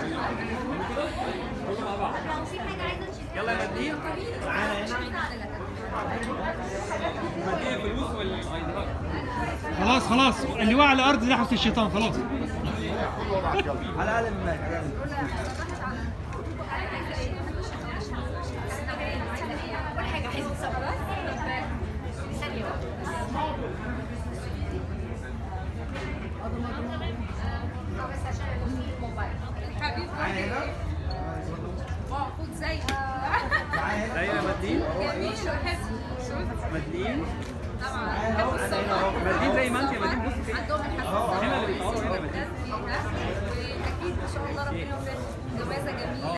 يلا يا مدين. خلاص خلاص، اللي وقع على الارض ده حس الشيطان خلاص. على الاقل من خد زي يا مدين. جميل وحلو. مدين طبعا مدين زي ما انت يا مدين. بصي كده عندهم الحساسيه هنا اللي بيصوروا هنا مدين. واكيد ان شاء الله ربنا يوفقك. جوازه جميله.